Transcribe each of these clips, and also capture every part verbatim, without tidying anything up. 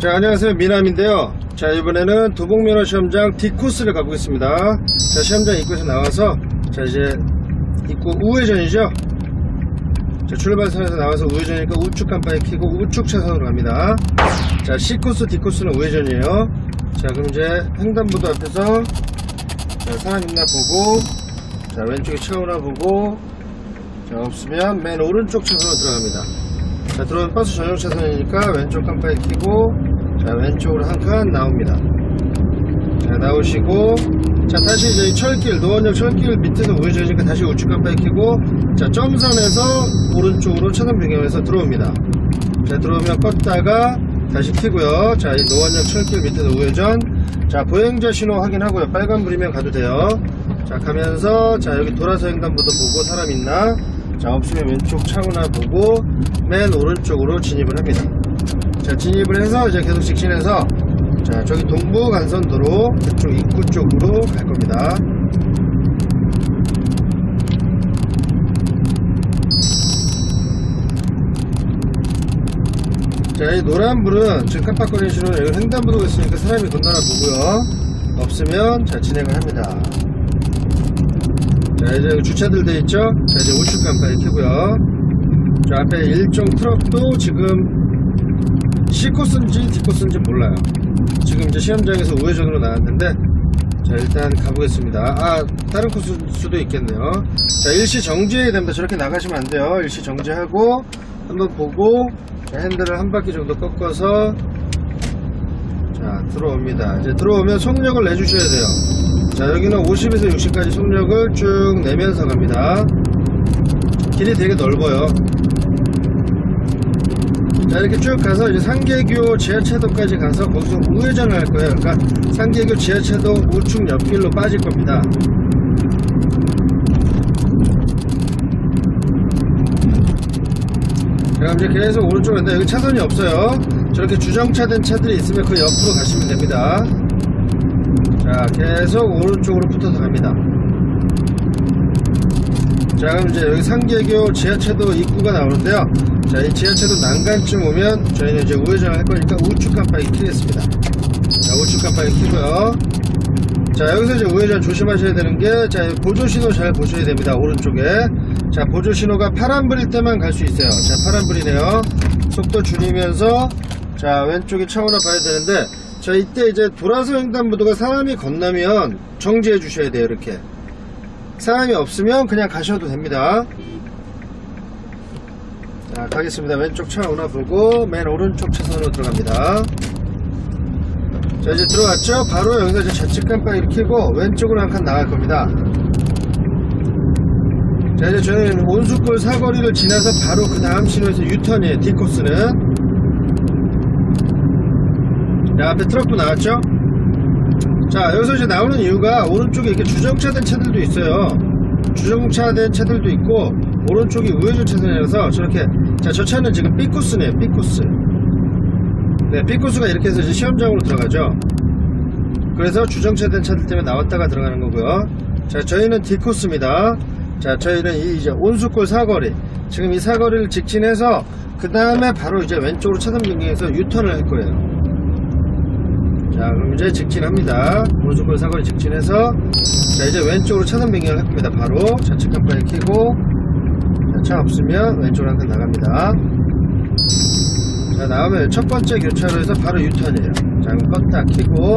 자, 안녕하세요, 미남인데요. 자, 이번에는 도봉면허 시험장 D코스를 가보겠습니다. 자, 시험장 입구에서 나와서, 자, 이제 입구 우회전이죠. 자, 출발선에서 나와서 우회전이니까 우측 깜빡이 켜고 우측 차선으로 갑니다. 자, C코스, D코스는 우회전이에요. 자, 그럼 이제 횡단보도 앞에서, 자, 사람 있나 보고, 자, 왼쪽에 차 오나 보고, 자, 없으면 맨 오른쪽 차선으로 들어갑니다. 자, 들어오면 버스 전용 차선이니까 왼쪽 깜빡이 켜고, 자, 왼쪽으로 한 칸 나옵니다. 자, 나오시고, 자, 다시 이제 철길, 노원역 철길 밑에서 우회전이니까 다시 우측 깜빡이 켜고, 자, 점선에서 오른쪽으로 차선 변경해서 들어옵니다. 자, 들어오면 껐다가 다시 켜고요. 자, 이 노원역 철길 밑에서 우회전. 자, 보행자 신호 확인하고요. 빨간불이면 가도 돼요. 자, 가면서, 자, 여기 돌아서 횡단보도 보고 사람 있나? 자, 없으면 왼쪽 차오나 보고 맨 오른쪽으로 진입을 합니다. 자, 진입을 해서 이제 계속 직진해서, 자, 저기 동부간선도로 그쪽 입구 쪽으로 갈 겁니다. 자, 이 노란불은 지금 깜빡거리는 신호는 여기 횡단보도가 있으니까 사람이 건너나 보고요. 없으면 자, 진행을 합니다. 자, 이제 주차들 돼 있죠? 자, 이제 우측 깜빡이 켜고요. 저 앞에 일종 트럭도 지금 C코스인지 D코스인지 몰라요. 지금 이제 시험장에서 우회전으로 나왔는데, 자, 일단 가보겠습니다. 아, 다른 코스일 수도 있겠네요. 자, 일시 정지해야 됩니다. 저렇게 나가시면 안 돼요. 일시 정지하고 한번 보고, 자, 핸들을 한 바퀴 정도 꺾어서, 자, 들어옵니다. 이제 들어오면 속력을 내주셔야 돼요. 자, 여기는 오십에서 육십까지 속력을 쭉 내면서 갑니다. 길이 되게 넓어요. 자, 이렇게 쭉 가서 이제 상계교 지하차도까지 가서 거기서 우회전을 할 거예요. 그러니까 상계교 지하차도 우측 옆길로 빠질 겁니다. 자, 그럼 이제 계속 오른쪽으로 간다. 여기 차선이 없어요. 저렇게 주정차된 차들이 있으면 그 옆으로 가시면 됩니다. 자, 계속 오른쪽으로 붙어서 갑니다. 자, 그럼 이제 여기 상계교 지하차도 입구가 나오는데요. 자, 이 지하차도 난간쯤 오면 저희는 이제 우회전을 할 거니까 우측 깜빡이 켜겠습니다. 자, 우측 깜빡이 켜고요. 자, 여기서 이제 우회전 조심하셔야 되는 게, 자, 보조신호 잘 보셔야 됩니다. 오른쪽에. 자, 보조신호가 파란불일 때만 갈 수 있어요. 자, 파란불이네요. 속도 줄이면서, 자, 왼쪽에 차 오나 봐야 되는데, 자, 이때 이제 돌아서 횡단보도가 사람이 건너면 정지해 주셔야 돼요. 이렇게 사람이 없으면 그냥 가셔도 됩니다. 자, 가겠습니다. 왼쪽 차 오나 보고 맨 오른쪽 차선으로 들어갑니다. 자, 이제 들어갔죠? 바로 여기서 이제 좌측 깜빡이를 켜고 왼쪽으로 한 칸 나갈 겁니다. 자, 이제 저희는 온수골 사거리를 지나서 바로 그 다음 신호에서 유턴이에요. D코스는. 자, 앞에 트럭도 나왔죠? 자, 여기서 이제 나오는 이유가 오른쪽에 이렇게 주정차된 차들도 있어요. 주정차된 차들도 있고, 오른쪽이 우회전 차선이라서 저렇게, 자, 저 차는 지금 B코스네요. B코스. 네, B코스가 이렇게 해서 이제 시험장으로 들어가죠. 그래서 주정차된 차들 때문에 나왔다가 들어가는 거고요. 자, 저희는 D코스입니다. 자, 저희는 이 이제 온수골 사거리. 지금 이 사거리를 직진해서, 그 다음에 바로 이제 왼쪽으로 차선 변경해서 유턴을 할 거예요. 자, 그럼 이제 직진합니다. 오른쪽으로 사거리 직진해서, 자, 이제 왼쪽으로 차선 변경을 할 겁니다. 바로 좌측 깜빡이 켜고, 자, 차 없으면 왼쪽으로 한 칸 나갑니다. 자, 나오면 첫 번째 교차로에서 바로 유턴이에요. 자, 그럼 껐다 켜고,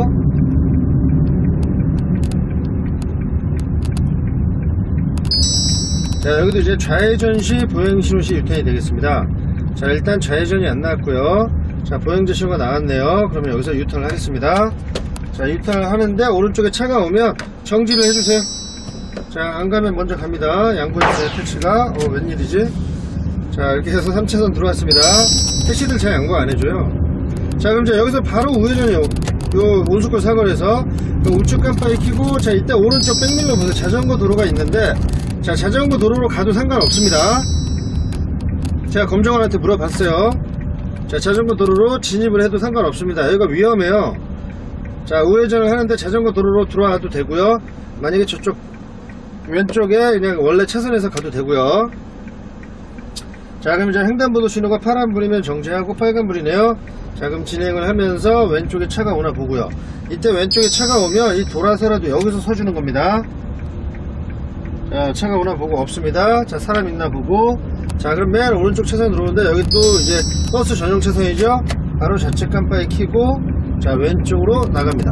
자, 여기도 이제 좌회전 시 보행신호 시 유턴이 되겠습니다. 자, 일단 좌회전이 안 나왔고요. 자, 보행자 신호가 나왔네요. 그러면 여기서 유턴을 하겠습니다. 자, 유턴을 하는데 오른쪽에 차가 오면 정지를 해주세요. 자, 안 가면 먼저 갑니다. 양보해주세요. 택시가. 어, 웬일이지? 자, 이렇게 해서 삼 차선 들어왔습니다. 택시들 잘 양보 안 해줘요. 자, 그럼 이제 여기서 바로 우회전이요. 요 온수골 사거리에서 우측 깜빡이 켜고, 자, 이때 오른쪽 백밀러 보세요. 자전거 도로가 있는데, 자, 자전거 도로로 가도 상관없습니다. 제가 검정원한테 물어봤어요. 자, 자전거 도로로 진입을 해도 상관없습니다. 여기가 위험해요. 자, 우회전을 하는데 자전거 도로로 들어와도 되고요. 만약에 저쪽 왼쪽에 그냥 원래 차선에서 가도 되고요. 자, 그럼 이제 횡단보도 신호가 파란불이면 정지하고, 빨간불이네요. 자, 그럼 진행을 하면서 왼쪽에 차가 오나 보고요. 이때 왼쪽에 차가 오면 이 돌아서라도 여기서 서주는 겁니다. 자, 차가 오나 보고 없습니다. 자, 사람 있나 보고. 자, 그럼 맨 오른쪽 차선 들어오는데 여기 또 이제 버스 전용 차선이죠. 바로 좌측 깜빡이 켜고 자, 왼쪽으로 나갑니다.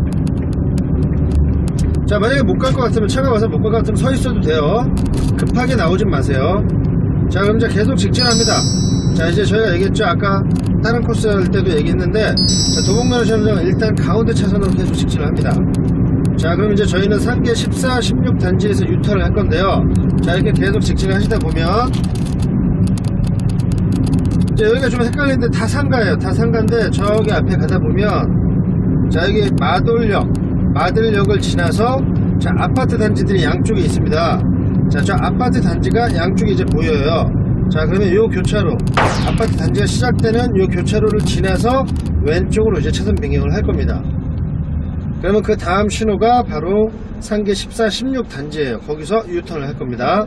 자, 만약에 못 갈 것 같으면, 차가 와서 못 갈 것 같으면 서 있어도 돼요. 급하게 나오진 마세요. 자, 그럼 이제 계속 직진합니다. 자, 이제 저희가 얘기했죠. 아까 다른 코스 할 때도 얘기했는데, 자, 도봉면허 시험장은 일단 가운데 차선으로 계속 직진을 합니다. 자, 그럼 이제 저희는 상계 십사, 십육 단지에서 유턴을 할 건데요. 자, 이렇게 계속 직진을 하시다 보면, 이제 여기가 좀 헷갈리는데 다 상가예요. 다 상가인데 저기 앞에 가다 보면, 자, 여기 마돌역, 마들역을 지나서, 자, 아파트 단지들이 양쪽에 있습니다. 자, 저 아파트 단지가 양쪽에 이제 보여요. 자, 그러면 요 교차로, 아파트 단지가 시작되는 요 교차로를 지나서 왼쪽으로 이제 차선 변경을 할 겁니다. 그러면 그 다음 신호가 바로 상계 십사, 십육 단지예요. 거기서 유턴을 할 겁니다.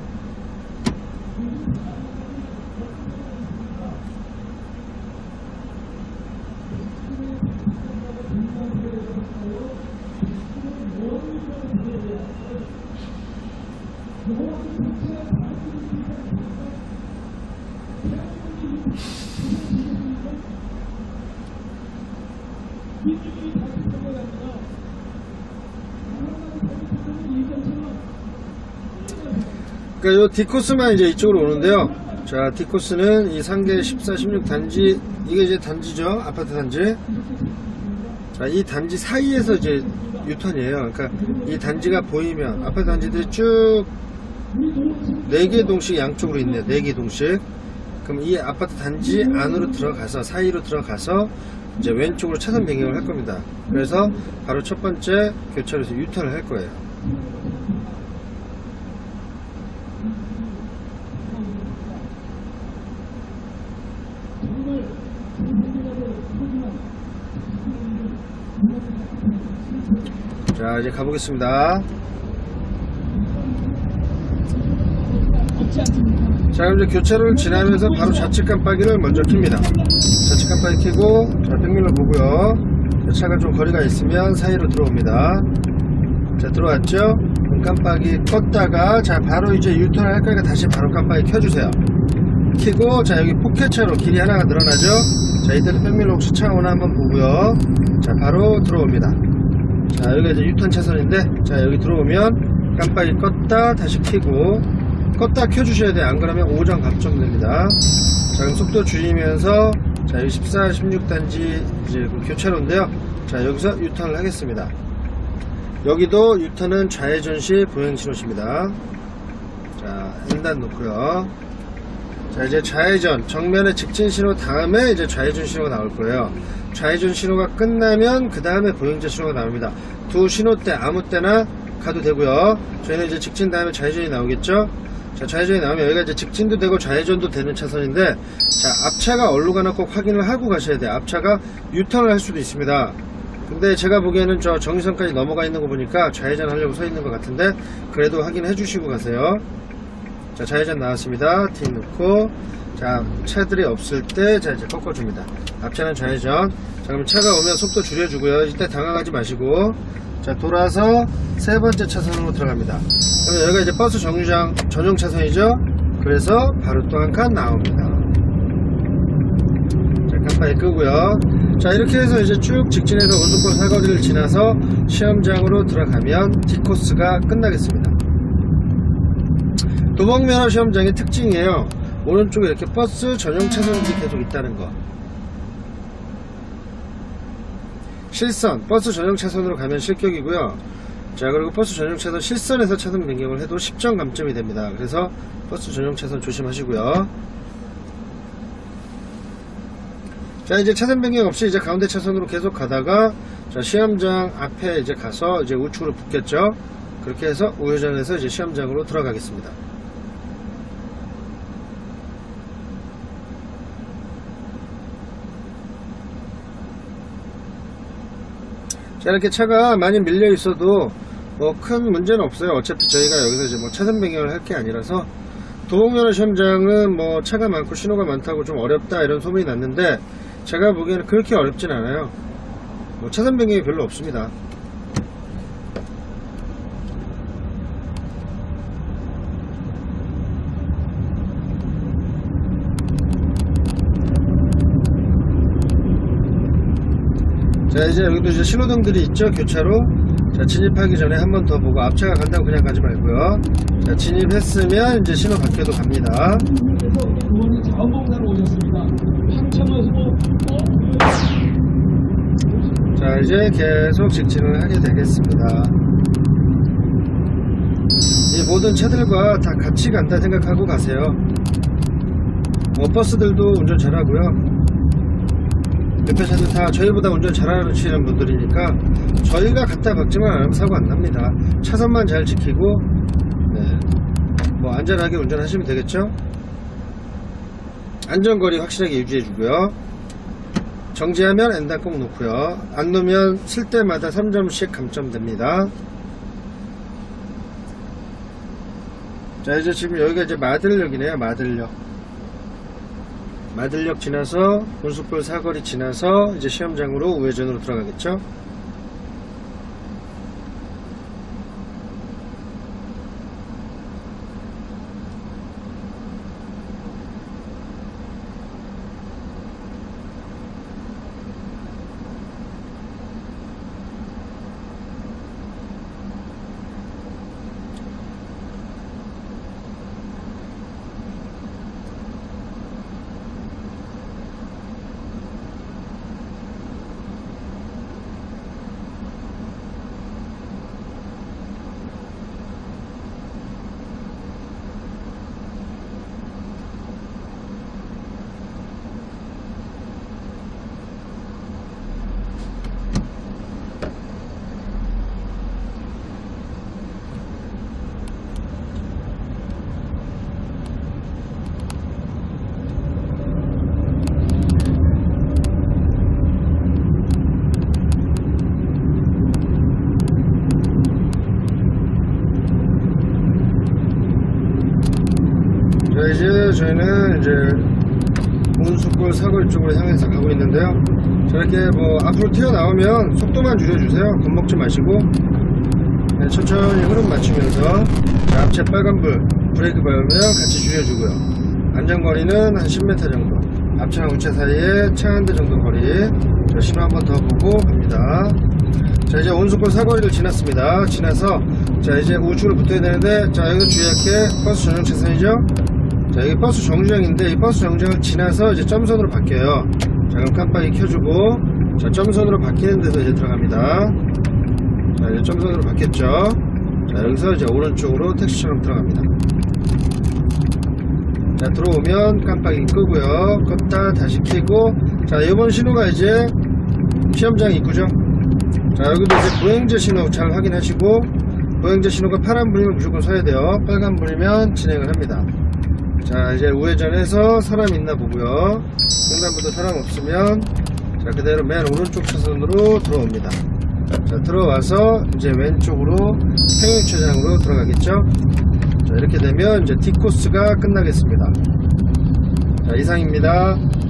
그러니까 요 D코스만 이제 이쪽으로 오는데요. 자, D코스는 이 상계 십사, 십육 단지, 이게 이제 단지죠. 아파트 단지. 자, 이 단지 사이에서 이제 유턴이에요. 그러니까 이 단지가 보이면, 아파트 단지들이 쭉 네 개 동씩 양쪽으로 있네요. 네 개 동씩. 그럼 이 아파트 단지 안으로 들어가서, 사이로 들어가서 이제 왼쪽으로 차선 변경을 할 겁니다. 그래서 바로 첫 번째 교차로에서 유턴을 할 거예요. 자, 이제 가보겠습니다. 자, 그럼 이제 교차로를 지나면서 바로 좌측 깜빡이를 먼저 켭니다. 좌측 깜빡이 켜고, 자, 백밀러 보고요. 차가 좀 거리가 있으면 사이로 들어옵니다. 자, 들어왔죠? 그럼 깜빡이 껐다가, 자, 바로 이제 유턴을 할 거니까 다시 바로 깜빡이 켜주세요. 켜고, 자, 여기 포켓차로 길이 하나가 늘어나죠? 자, 이때도 백밀러 혹시 차 오나 한번 보고요. 자, 바로 들어옵니다. 자, 여기가 이제 유턴 차선인데, 자, 여기 들어오면 깜빡이 껐다 다시 켜고, 껐다 켜주셔야 돼요. 안 그러면 오전 감점됩니다. 자, 그럼 속도 줄이면서, 자, 여기 십사, 십육 단지 이제 그 교차로인데요. 자, 여기서 유턴을 하겠습니다. 여기도 유턴은 좌회전 시 보행 신호입니다. 자, 엔단 놓고요. 자, 이제 좌회전, 정면에 직진 신호 다음에 이제 좌회전 신호가 나올 거예요. 좌회전 신호가 끝나면 그 다음에 보행자 신호가 나옵니다. 두 신호 때 아무 때나 가도 되고요. 저희는 이제 직진 다음에 좌회전이 나오겠죠. 자, 좌회전이 나오면 여기가 이제 직진도 되고 좌회전도 되는 차선인데, 자, 앞차가 어디로 가나 꼭 확인을 하고 가셔야 돼요. 앞차가 유턴을 할 수도 있습니다. 근데 제가 보기에는 저 정지선까지 넘어가 있는 거 보니까 좌회전 하려고 서 있는 것 같은데, 그래도 확인해 주시고 가세요. 자, 좌회전 나왔습니다. T 넣고, 자, 차들이 없을 때, 자, 이제 꺾어줍니다. 앞차는 좌회전. 자, 그럼 차가 오면 속도 줄여주고요. 이때 당황하지 마시고, 자, 돌아서 세 번째 차선으로 들어갑니다. 그럼 여기가 이제 버스 정류장 전용 차선이죠? 그래서 바로 또 한 칸 나옵니다. 자, 깜빡이 끄고요. 자, 이렇게 해서 이제 쭉 직진해서 오른쪽 사거리를 지나서 시험장으로 들어가면 D코스가 끝나겠습니다. 도봉면허 시험장의 특징이에요. 오른쪽에 이렇게 버스 전용 차선들이 계속 있다는 거. 실선, 버스 전용 차선으로 가면 실격이고요. 자, 그리고 버스 전용 차선 실선에서 차선 변경을 해도 십 점 감점이 됩니다. 그래서 버스 전용 차선 조심하시고요. 자, 이제 차선 변경 없이 이제 가운데 차선으로 계속 가다가, 자, 시험장 앞에 이제 가서 이제 우측으로 붙겠죠. 그렇게 해서 우회전해서 이제 시험장으로 들어가겠습니다. 자, 이렇게 차가 많이 밀려 있어도 뭐 큰 문제는 없어요. 어차피 저희가 여기서 이제 뭐 차선 변경을 할 게 아니라서. 도봉면허 시험장은 뭐 차가 많고 신호가 많다고 좀 어렵다 이런 소문이 났는데, 제가 보기에는 그렇게 어렵진 않아요. 뭐 차선 변경이 별로 없습니다. 자, 이제 여기도 이제 신호등들이 있죠. 교차로. 자, 진입하기 전에 한 번 더 보고, 앞차가 간다고 그냥 가지 말고요. 자, 진입했으면 이제 신호 바뀌어도 갑니다. 의원이 자원봉사로 오셨습니다. 한참을 후보. 자, 이제 계속 직진을 하게 되겠습니다. 이 모든 차들과 다 같이 간다 생각하고 가세요. 뭐 버스들도 운전 잘하고요. 옆에 차들 다 저희보다 운전 잘하시는 분들이니까 저희가 갖다 박지만 않으면 사고 안 납니다. 차선만 잘 지키고, 네, 뭐 안전하게 운전하시면 되겠죠. 안전거리 확실하게 유지해주고요. 정지하면 엔단 꼭 놓고요. 안 놓으면 쓸 때마다 삼 점씩 감점됩니다. 자, 이제 지금 여기가 이제 마들역이네요. 마들역. 마들역 지나서 온수골 사거리 지나서 이제 시험장으로 우회전으로 들어가겠죠. 자, 이제 저희는 이제 온수골 사거리 쪽으로 향해서 가고 있는데요. 저렇게 뭐 앞으로 튀어나오면 속도만 줄여주세요. 겁먹지 마시고, 네, 천천히 흐름 맞추면서, 자, 앞체 빨간불 브레이크 밟으면 같이 줄여주고요. 안전거리는 한 십 미터 정도, 앞차랑 우체 사이에 차 한 대 정도 거리. 자, 신호 한 번 더 보고 갑니다. 자, 이제 온수골 사거리를 지났습니다. 지나서 자, 이제 우측으로 붙어야 되는데, 자, 여기서 주의할 게 버스 전용 차선이죠. 자, 여기 버스 정류장인데 이 버스 정류장을 지나서 이제 점선으로 바뀌어요. 자, 그럼 깜빡이 켜주고, 자, 점선으로 바뀌는 데서 이제 들어갑니다. 자, 이제 점선으로 바뀌었죠. 자, 여기서 이제 오른쪽으로 택시처럼 들어갑니다. 자, 들어오면 깜빡이 끄고요. 껐다 다시 켜고, 자, 이번 신호가 이제 시험장 입구죠. 자, 여기도 이제 보행자 신호 잘 확인하시고, 보행자 신호가 파란불이면 무조건 서야 돼요. 빨간불이면 진행을 합니다. 자, 이제 우회전해서 사람 있나 보고요. 횡단보도 사람 없으면 자, 그대로 맨 오른쪽 차선으로 들어옵니다. 자, 들어와서 이제 왼쪽으로 평행주차장으로 들어가겠죠. 자, 이렇게 되면 이제 D코스가 끝나겠습니다. 자, 이상입니다.